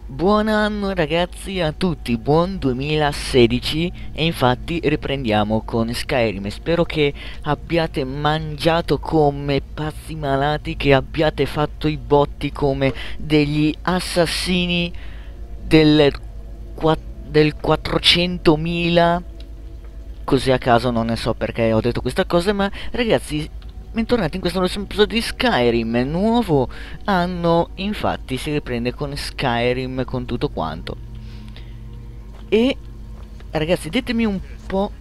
Buon anno ragazzi a tutti, buon 2016 e infatti riprendiamo con Skyrim. Spero che abbiate mangiato come pazzi malati, che abbiate fatto i botti come degli assassini del, del 400.000. Così a caso, non ne so perché ho detto questa cosa, ma ragazzi, bentornati in questo nuovo episodio di Skyrim. Nuovo anno, infatti si riprende con Skyrim, con tutto quanto. E ragazzi, ditemi un po'.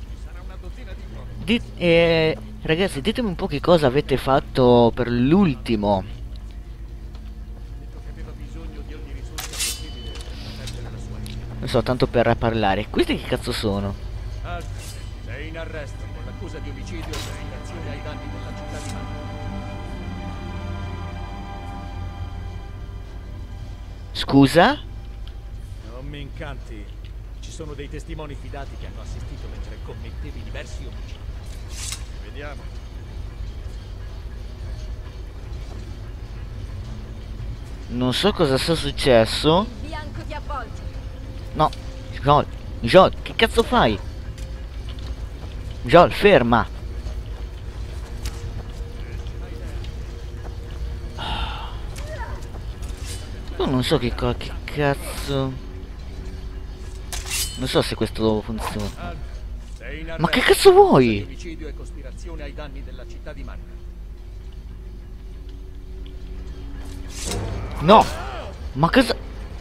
Ragazzi, ditemi un po' che cosa avete fatto per l'ultimo. Non so, tanto per parlare. Questi che cazzo sono? Sei in arresto con l'accusa di omicidio e cospirazione ai danni della città di Mantua. Scusa? Non mi incanti. Ci sono dei testimoni fidati che hanno assistito mentre commettevi diversi omicidi. Vediamo. Non so cosa sia successo. Il bianco ti avvolge. No, Joel, che cazzo fai? Joel, ferma. Io non so che cazzo. Non so se questo funziona. Sei in Ma che arresto cazzo con l'accusa vuoi? di omicidio e cospirazione ai danni della città di Mantua. No! Ma cosa?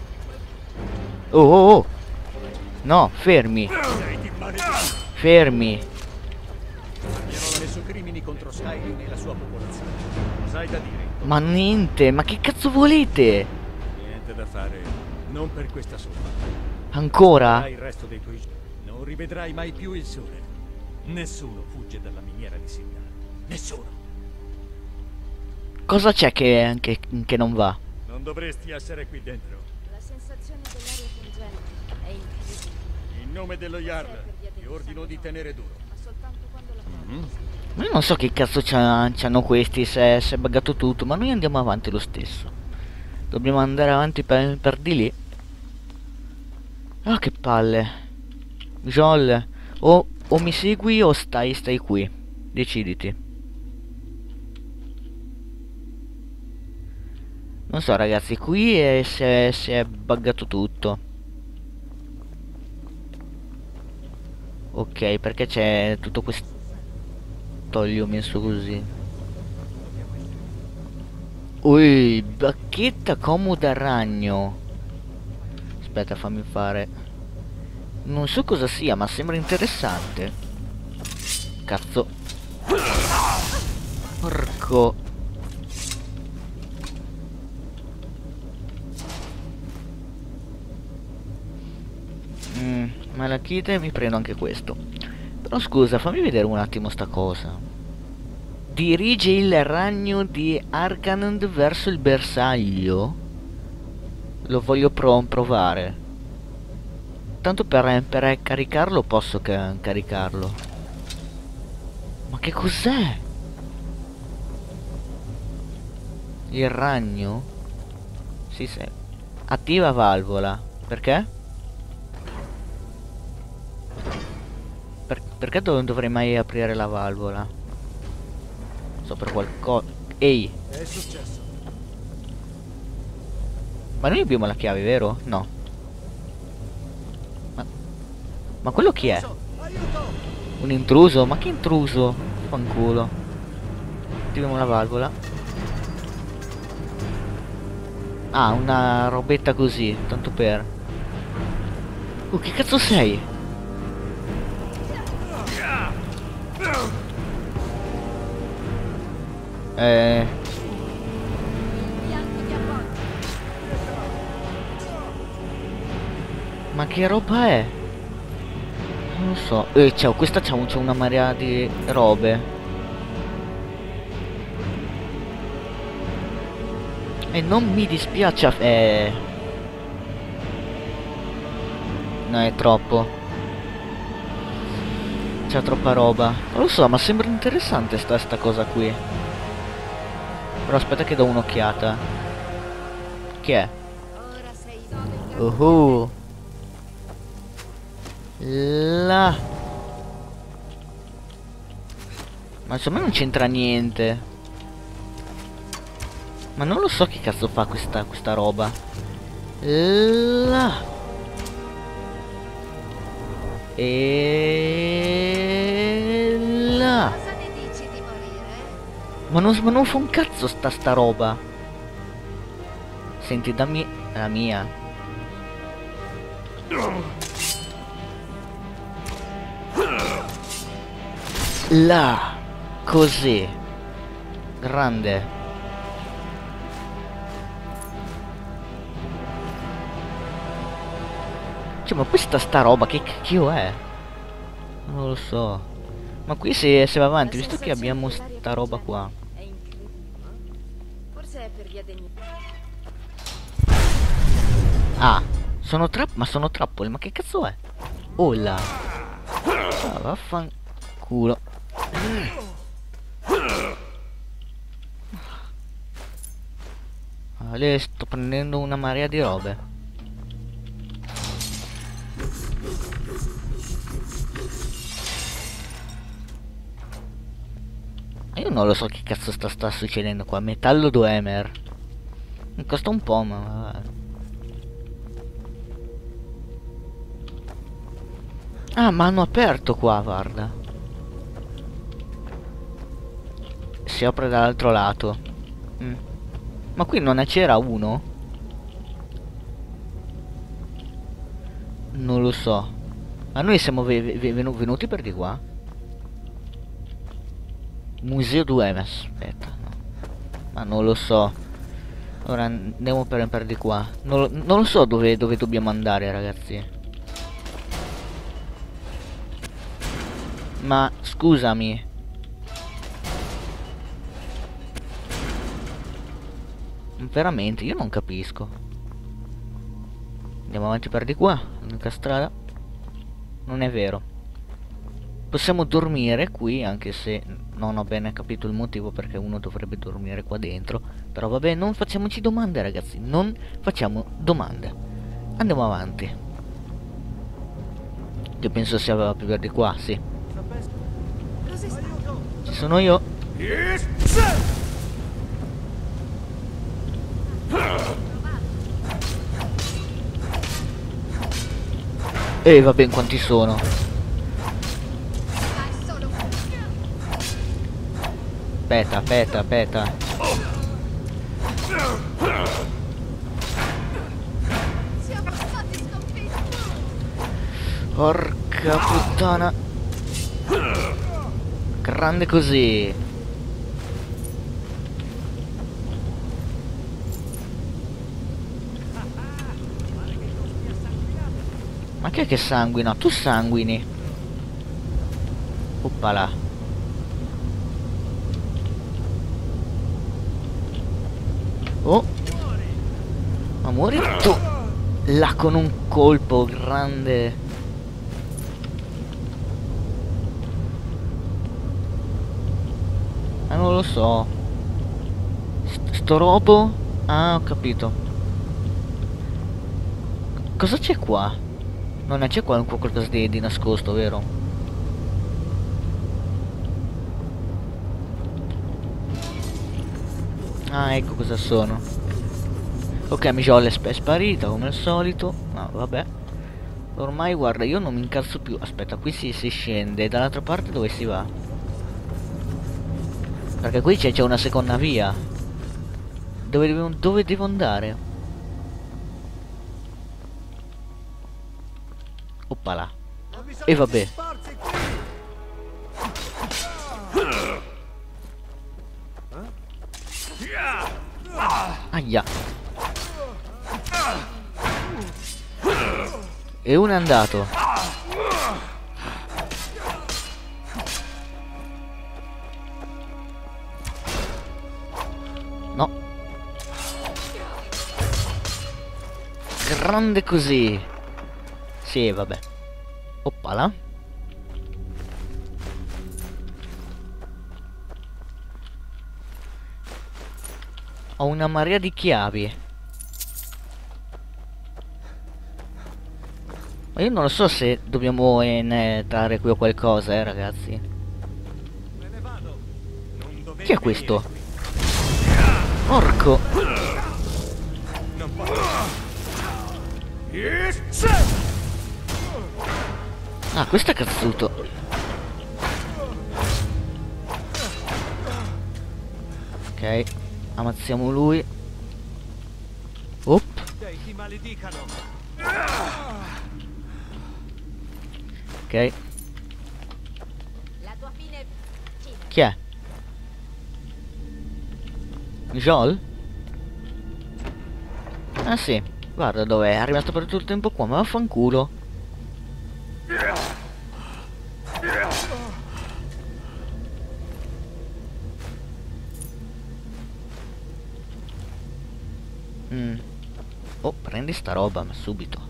Oh. No, fermi. Sei di maledetto. Fermi. Abbiano messo crimini contro Skyrim e la sua popolazione. Cos'hai da dire? Ma niente, ma che cazzo volete? Niente da fare. Non per questa somma. Ancora? Il resto dei tuoi giorni. Non rivedrai mai più il sole. Nessuno fugge dalla miniera di Signal. Nessuno. Cosa c'è che non va? Non dovresti essere qui dentro. La sensazione dell'aria pungente è incredibile, In nome dello Jarl, ti ordino di tenere duro. ma soltanto quando la prova. Ma io non so che cazzo c'hanno questi, se è buggato tutto, ma noi andiamo avanti lo stesso. Dobbiamo andare avanti per di lì. Ah, che palle. Joel, o mi segui o stai qui. Deciditi. Non so ragazzi, qui si è buggato tutto. Ok, perché c'è tutto questo toglio messo così. Ui, bacchetta comoda ragno. Aspetta, fammi fare. Non so cosa sia, ma sembra interessante. Cazzo. Porco. Malachite, mi prendo anche questo. Però scusa, fammi vedere un attimo sta cosa. Dirige il ragno di Arcanond verso il bersaglio. Lo voglio provare. Tanto per caricarlo posso caricarlo. Ma che cos'è? Il ragno? Sì. Attiva valvola. Perché? Perché dovrei mai aprire la valvola? So per qualcosa. Ehi! Che è successo? Ma noi abbiamo la chiave, vero? No. Ma quello chi è? Aiuto! Un intruso? Ma che intruso? Fanculo. Attiviamo la valvola. Ah, una robetta così, tanto per. Che cazzo sei? Il bianco ti avvolge. Ma che roba è? Non so. Ciao, questa c'è una marea di robe. E non mi dispiace. No, è troppo. C'è troppa roba. Non lo so, ma sembra interessante sta cosa qui. Però aspetta che do un'occhiata. Che è? Ora sei Oh. Là. Ma insomma non c'entra niente. Ma non lo so che cazzo fa questa roba. Là. E là. Cosa ne dici di morire? Ma non fa un cazzo sta roba. Senti, dammi la mia. Là. Così. Grande. Cioè, ma questa sta roba che cacchio è? Non lo so. Ma qui se va avanti, visto che abbiamo sta roba qua. È incredibile. Forse è per via dei miei... Ah, sono trappole, ma che cazzo è? Oh là. Ah, vaffanculo. Ale, sto prendendo una marea di robe. Io non lo so che cazzo sta succedendo qua. Metallo Dwemer. Mi costa un po', ma... Ah, ma hanno aperto qua, guarda. Si apre dall'altro lato. Ma qui non c'era uno? Non lo so. Ma noi siamo venuti per di qua? Museo 2, aspetta, no. Ma non lo so. Ora andiamo per di qua. Non lo so dove dobbiamo andare, ragazzi. Ma scusami. Veramente, io non capisco. Andiamo avanti per di qua. L'unica strada. Non è vero. Possiamo dormire qui, anche se non ho bene capito il motivo perché uno dovrebbe dormire qua dentro. Però vabbè, non facciamoci domande, ragazzi. Non facciamo domande. Andiamo avanti. Io penso sia più per di qua, sì. Cos'è stato? Ci sono io. E vabbè, in quanti sono? Vai solo. Aspetta. Siamo stati sconfitti. Porca puttana. Grande così. Ma che è che sanguina? Tu sanguini. Oppala. Oh. Ma muori tu. Là con un colpo grande. Ma non lo so. Sto robo? Ah, ho capito. Cosa c'è qua? Non c'è qua qualcosa di nascosto, vero? Ah, ecco cosa sono. Ok, Mijolla è sparita come al solito. Ma vabbè. Ormai guarda, io non mi incazzo più. Aspetta, qui si scende. Dall'altra parte dove si va? Perché qui c'è una seconda via. Dove devo andare? Oppala. E vabbè. Aia. E uno è andato. No. Grande così. Sì, vabbè. Oppala. Ho una marea di chiavi. Ma io non lo so se dobbiamo entrare qui o qualcosa, ragazzi. Me ne vado. Non dovevi Chi è questo? venire qui. Porco! Non posso. Ah, questo è cazzuto. Ok, ammazziamo lui. Op. Dei ti maledicano. Ok, La tua fine è vicina. chi è? Joel? Ah sì, guarda dov'è, è rimasto per tutto il tempo qua, ma vaffanculo. Oh, prendi sta roba, ma subito.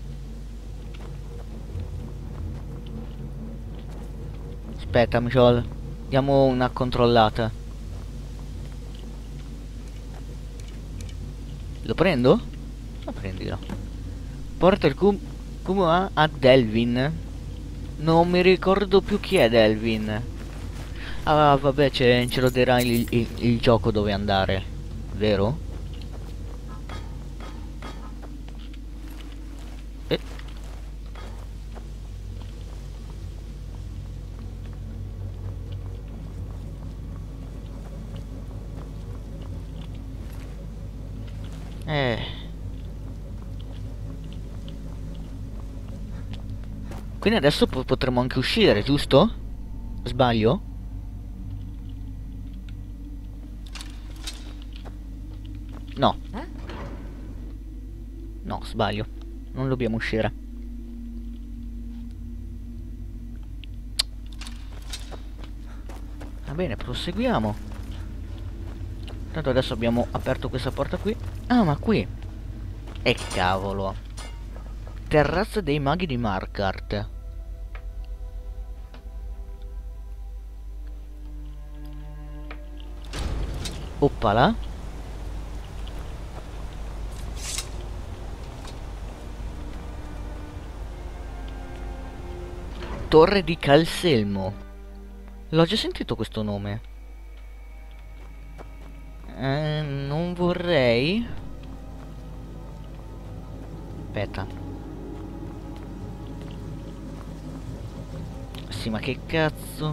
Aspetta, Joel, diamo una controllata. Lo prendo? Ma prendilo. Porta il cubo a Delvin. Non mi ricordo più chi è Delvin. Ah vabbè, ce lo dirà il gioco dove andare, vero? Eh. Quindi adesso potremo anche uscire, giusto? Sbaglio? No. No, sbaglio. Non dobbiamo uscire. Va bene, proseguiamo. Tanto adesso abbiamo aperto questa porta qui. Ah, ma qui. E cavolo. Terrazza dei maghi di Markarth. Oppala. Torre di Calselmo. L'ho già sentito questo nome. Non vorrei. Aspetta. Sì, ma che cazzo.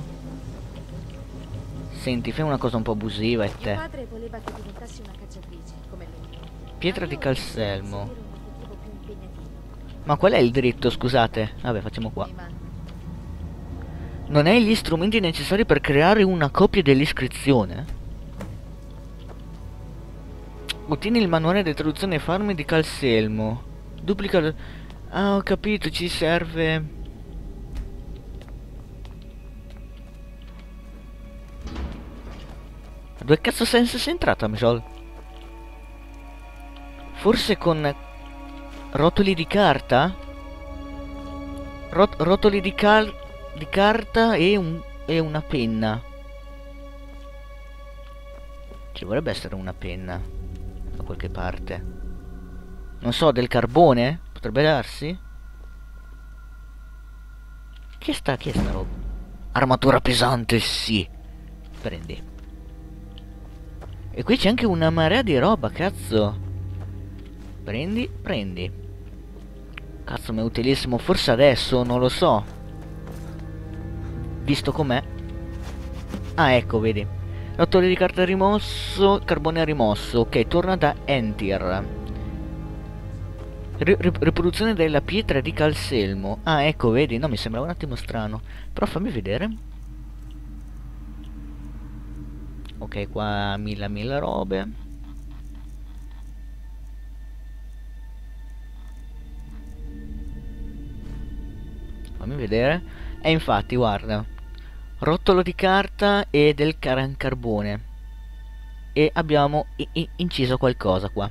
Senti, fai una cosa un po' abusiva e Mio te. padre voleva che diventassi una cacciatrice, come lui. Pietra Ma di io Calselmo. desidero un obiettivo più impegnativo. Ma qual è il dritto, scusate? Vabbè, facciamo qua. Mi manca. Non hai gli strumenti necessari per creare una copia dell'iscrizione? Ottieni il manuale di traduzione farmi di Calselmo. Duplica... Ah, ho capito, ci serve... Dove cazzo sei entrata, Mijol? Forse con... rotoli di carta? Rotoli di carta e una penna. Ci vorrebbe essere una penna da qualche parte. Non so, del carbone? Potrebbe darsi? Che è sta roba? Armatura pesante, sì. Prendi. E qui c'è anche una marea di roba, cazzo. Prendi, prendi. Cazzo, ma è utilissimo. Forse adesso, non lo so. Visto com'è. Ah, ecco, vedi. Rotoli di carta rimosso, carbone rimosso. Ok, torna da Entir. Riproduzione della pietra di Calselmo. Ah, ecco, vedi. No, mi sembrava un attimo strano. Però fammi vedere. Ok, qua mille robe. Fammi vedere. E infatti, guarda. Rotolo di carta e del carbone. E abbiamo inciso qualcosa qua.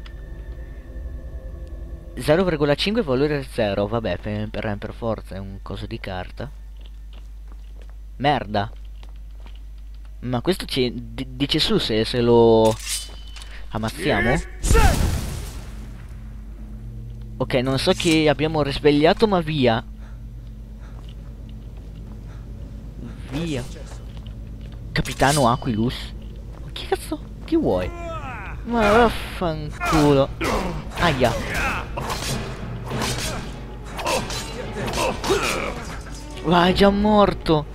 0,5 valore 0. Vabbè, per forza è un coso di carta. Merda. Ma questo ci dice su se lo ammazziamo? Ok, non so chi abbiamo risvegliato, ma via. Via. Capitano Aquilus. Ma che cazzo? Chi vuoi? Ma vaffanculo. Aia. Vai, è già morto.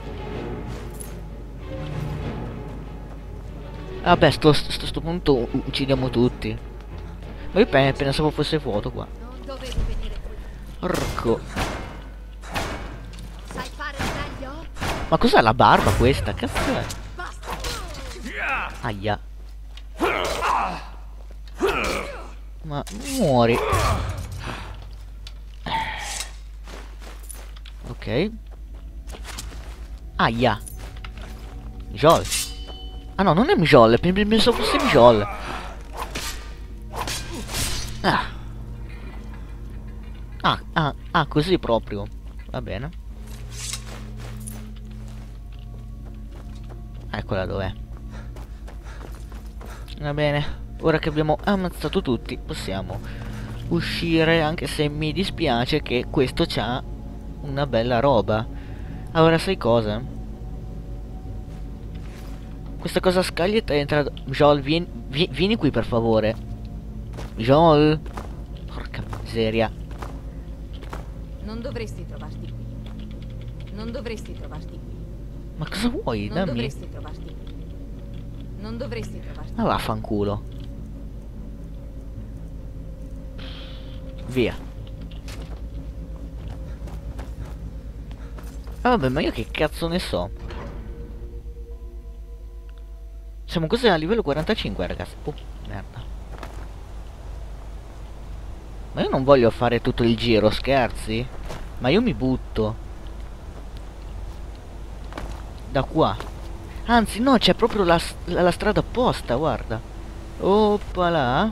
Vabbè, sto punto uccidiamo tutti. Ma io pensavo fosse vuoto qua. Non dovevi venire qui. Porco. Sai fare meglio? Ma cos'è la barba questa? Cazzo è? Basta. Aia. Ma muori. Ok. Aia. Jol. Ah no, non è Mijol, pensavo fosse Mijol. Così proprio. Va bene. Eccola dov'è. Va bene. Ora che abbiamo ammazzato tutti, possiamo uscire, anche se mi dispiace che questo c'ha una bella roba. Allora sai cosa? Questa cosa scaglietta è entrata. Joel, vieni qui per favore. Joel. Porca miseria. Non dovresti trovarti qui. Non dovresti trovarti qui. Ma cosa vuoi? Non Dammi. dovresti trovarti qui. Non dovresti trovarti Ma vaffanculo. Via. Ah, vabbè, ma io che cazzo ne so? Siamo così a livello 45, ragazzi. Oh, merda. Ma io non voglio fare tutto il giro, scherzi? Ma io mi butto. Da qua. Anzi, no, c'è proprio la strada apposta, guarda. Oppala.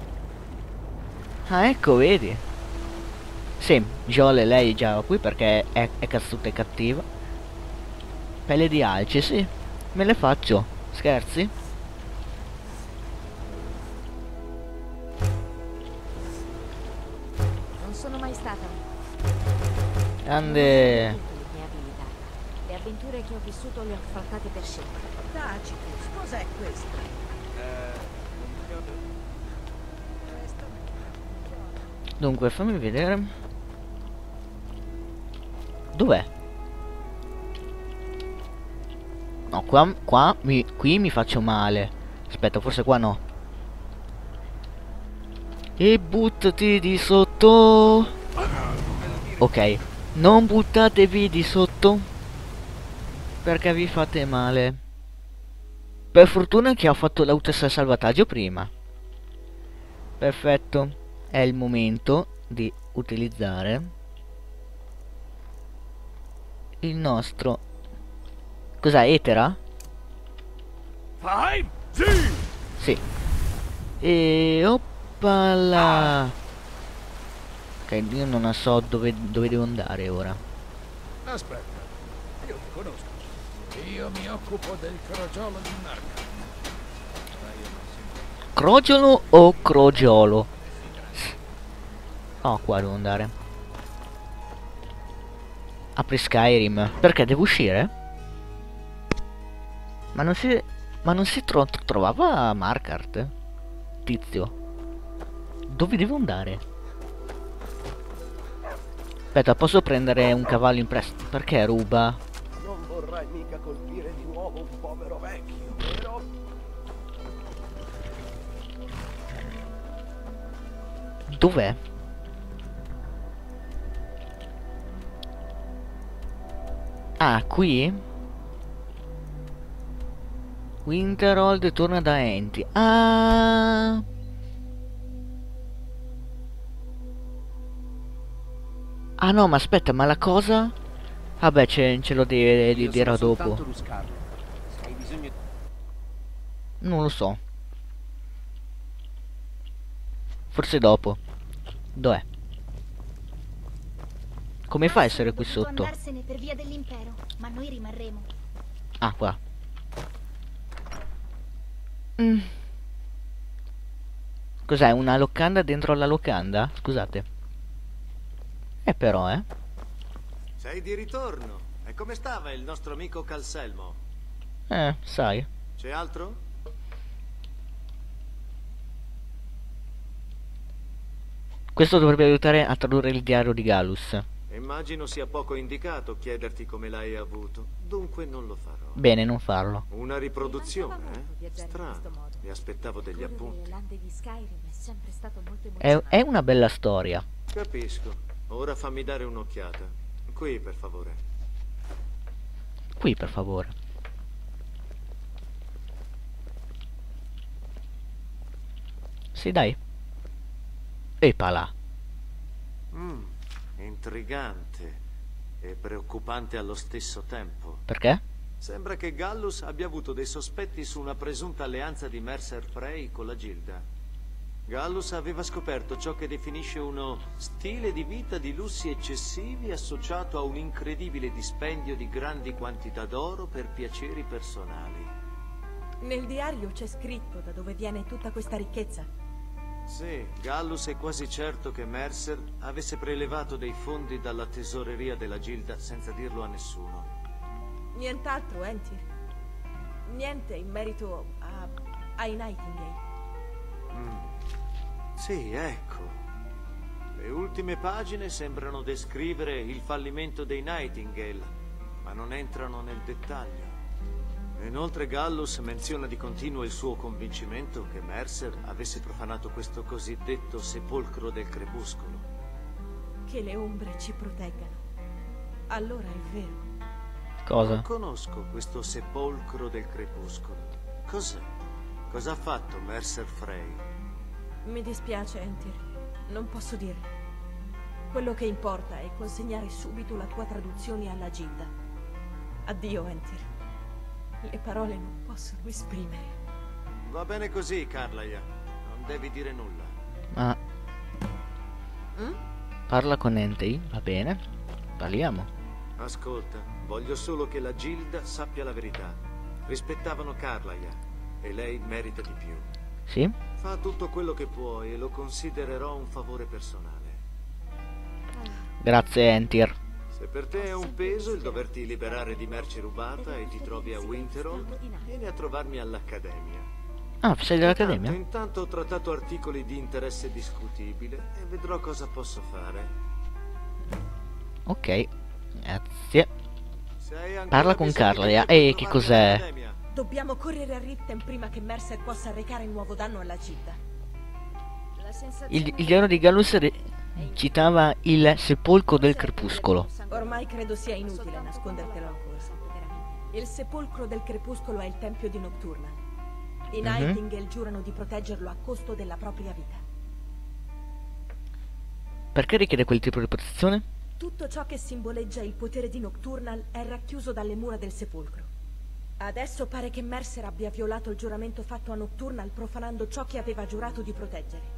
Ah, ecco, vedi. Sì, Joel lei già qui perché è cazzuta e cattiva. Pelle di alce, sì. Me le faccio. Scherzi? Non sono mai stata. Grande. Non ho avuto le mie abilità. Le avventure che ho vissuto le ho affrontate per scelta. Tacitus, cos'è questa? Dunque, fammi vedere. Dov'è? No, qui mi faccio male. Aspetta, forse qua no. E buttati di sotto. Ok, non buttatevi di sotto, perché vi fate male. Per fortuna che ho fatto l'autosalvataggio prima. Perfetto. È il momento di utilizzare il nostro... Cos'è? Etera? Fai? Sì! Sì. E oppala. Ok, io non so dove devo andare ora. Aspetta, io ti conosco. Io mi occupo del crogiolo di Marca. Crogiolo o crogiolo? Oh, qua devo andare. Apri Skyrim. Perché devo uscire? Ma non si trovava Markart? Tizio. Dove devo andare? Aspetta, posso prendere un cavallo in prestito? Perché ruba? Non vorrai mica colpire di nuovo un povero vecchio, vero? Dov'è? Ah, qui? Winterhold torna da Enti. Ah! Ah no, ma aspetta, ma la cosa? Vabbè, ce lo dirà dopo. Non lo so. Forse dopo. Dov'è? Come fa a essere qui sotto? Andarsene per via dell'impero, ma noi rimarremo. Ah, qua. Cos'è, una locanda dentro la locanda? Scusate. Però, Sei di ritorno. E come stava il nostro amico Calselmo? sai. C'è altro? Questo dovrebbe aiutare a tradurre il diario di Gallus. Immagino sia poco indicato chiederti come l'hai avuto. Dunque non lo farò. Bene, non farlo. Una riproduzione, Mi mancava molto viaggiare in Strano. questo modo. Mi aspettavo degli Correre appunti. le lande di Skyrim è sempre stato molto È emozionante. una bella storia. Capisco. Ora fammi dare un'occhiata. Qui, per favore. Qui, per favore. Sì, dai. Epala. Intrigante e preoccupante allo stesso tempo. Perché? Sembra che Gallus abbia avuto dei sospetti su una presunta alleanza di Mercer Frey con la Gilda. Gallus aveva scoperto ciò che definisce uno stile di vita di lussi eccessivi associato a un incredibile dispendio di grandi quantità d'oro per piaceri personali. Nel diario c'è scritto da dove viene tutta questa ricchezza. Sì, Gallus è quasi certo che Mercer avesse prelevato dei fondi dalla tesoreria della Gilda senza dirlo a nessuno. Nient'altro, Entir. Niente in merito ai Nightingale. Sì, ecco. Le ultime pagine sembrano descrivere il fallimento dei Nightingale, ma non entrano nel dettaglio. Inoltre Gallus menziona di continuo il suo convincimento che Mercer avesse profanato questo cosiddetto sepolcro del crepuscolo. Che le ombre ci proteggano. Allora è vero. Cosa? Non conosco questo sepolcro del crepuscolo. Cos'è? Cosa ha fatto Mercer Frey? Mi dispiace, Entir. Non posso dirlo. Quello che importa è consegnare subito la tua traduzione alla Gilda. Addio, Entir. Le parole non possono esprimere. Va bene così, Carlaia. Non devi dire nulla. Ah, parla con Entei, va bene. Parliamo. Ascolta, voglio solo che la Gilda sappia la verità. Rispettavano Carlaia e lei merita di più. Sì? Fa tutto quello che puoi e lo considererò un favore personale. Grazie, Entir. Se per te è un peso il doverti liberare di merce rubata e ti trovi a Winterhold, vieni a trovarmi all'Accademia. Ah, sei dell'Accademia? Intanto ho trattato articoli di interesse discutibile e vedrò cosa posso fare. Ok, grazie. Se hai ancora Parla con bisogno di Carla. me per Che trovarmi cos'è? all'Accademia, Dobbiamo correre a Riften prima che Mercer possa arrecare nuovo danno alla Gilda. La sensazione Il diario di Gallus citava il sepolcro del crepuscolo. Ormai credo sia inutile nascondertelo ancora. Il sepolcro del crepuscolo è il tempio di Nocturna. I Nightingale giurano di proteggerlo a costo della propria vita. Perché richiede quel tipo di protezione? Tutto ciò che simboleggia il potere di Nocturnal è racchiuso dalle mura del sepolcro. Adesso pare che Mercer abbia violato il giuramento fatto a Nocturnal profanando ciò che aveva giurato di proteggere.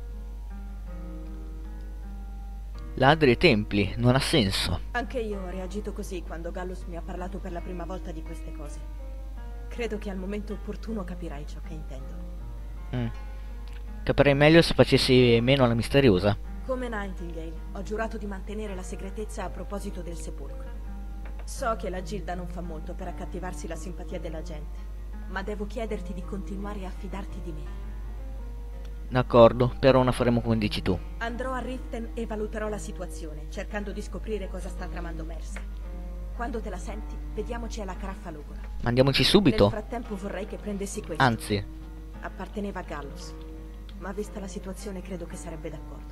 Ladri ai templi, non ha senso. Anche io ho reagito così quando Gallus mi ha parlato per la prima volta di queste cose. Credo che al momento opportuno capirai ciò che intendo. Capirei meglio se facessi meno la misteriosa. Come Nightingale, ho giurato di mantenere la segretezza a proposito del sepolcro. So che la Gilda non fa molto per accattivarsi la simpatia della gente, ma devo chiederti di continuare a fidarti di me. D'accordo, per ora faremo come dici tu. Andrò a Riften e valuterò la situazione, cercando di scoprire cosa sta tramando Mercer. Quando te la senti, vediamoci alla Caraffa Logora. Mandiamoci Nel subito. frattempo vorrei che prendessi questo. Anzi, Apparteneva a Gallus, ma vista la situazione credo che sarebbe d'accordo.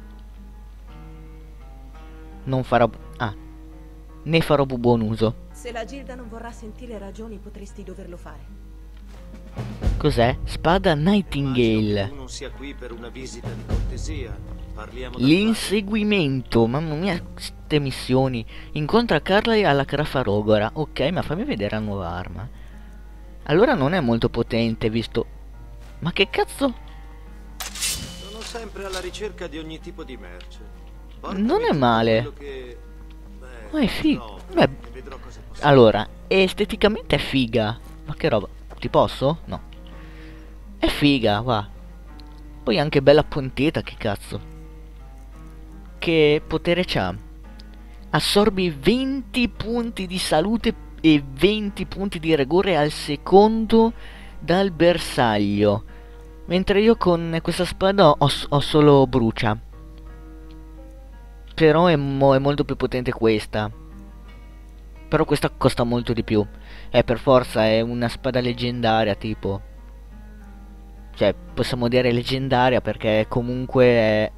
non farò... ne farò buon uso. Se la Gilda non vorrà sentire ragioni, potresti doverlo fare. Cos'è? Spada immagino Nightingale. che tu non sia qui per una visita di cortesia. Parliamo da L'inseguimento. Mamma mia, queste missioni. Incontra Carly alla Caraffa Rogora. Ok, ma fammi vedere la nuova arma. Allora non è molto potente, visto... Ma che cazzo? Sono sempre alla ricerca di ogni tipo di merce. Non è male. Quello che... Ma è figa. no, Beh, e vedrò cosa posso allora, esteticamente è figa. Ma che roba? Ti posso? No. È figa, va. Poi Poi anche bella puntita, che cazzo. Che potere c'ha? Assorbi 20 punti di salute e 20 punti di rigore al secondo dal bersaglio. Mentre io con questa spada ho solo brucia. Però è molto più potente questa. Però questa costa molto di più. Per forza è una spada leggendaria tipo. Cioè possiamo dire leggendaria perché comunque è...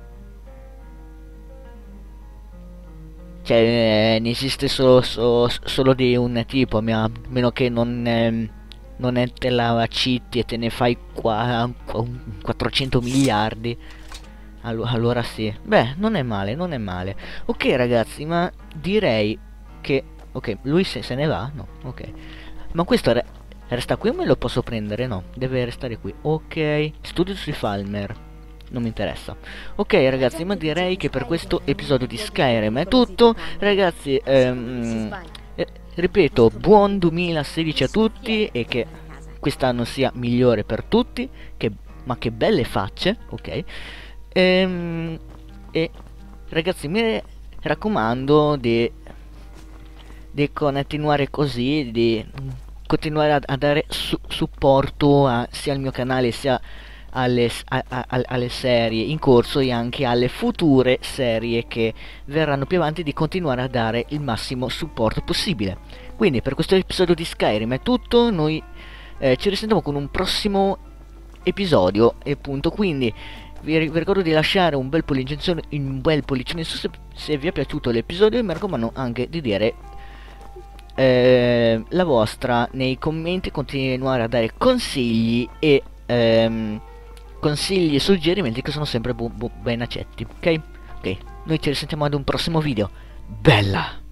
Cioè ne esiste solo di un tipo. A meno che non te la citi e te ne fai 400 miliardi. Allora sì. Beh, non è male, non è male. Ok ragazzi, ma direi che... Ok, lui se ne va? No, ok. Ma questo resta qui o me lo posso prendere? No, deve restare qui. Ok, studio sui Falmer. Non mi interessa. Ok ragazzi, ma direi che per questo episodio di Skyrim è tutto. Ragazzi, ripeto, buon 2016 a tutti e che quest'anno sia migliore per tutti. Ma che belle facce, ok? E ragazzi, mi raccomando di continuare così, di continuare a dare supporto sia al mio canale sia alle serie in corso e anche alle future serie che verranno più avanti, di continuare a dare il massimo supporto possibile. Quindi per questo episodio di Skyrim è tutto, noi ci risentiamo con un prossimo episodio e appunto, quindi vi ricordo di lasciare un bel pollicione su se vi è piaciuto l'episodio, e mi raccomando anche di dire la vostra nei commenti, continuare a dare consigli e consigli e suggerimenti che sono sempre ben accetti, ok? Ok, noi ci risentiamo ad un prossimo video. Bella!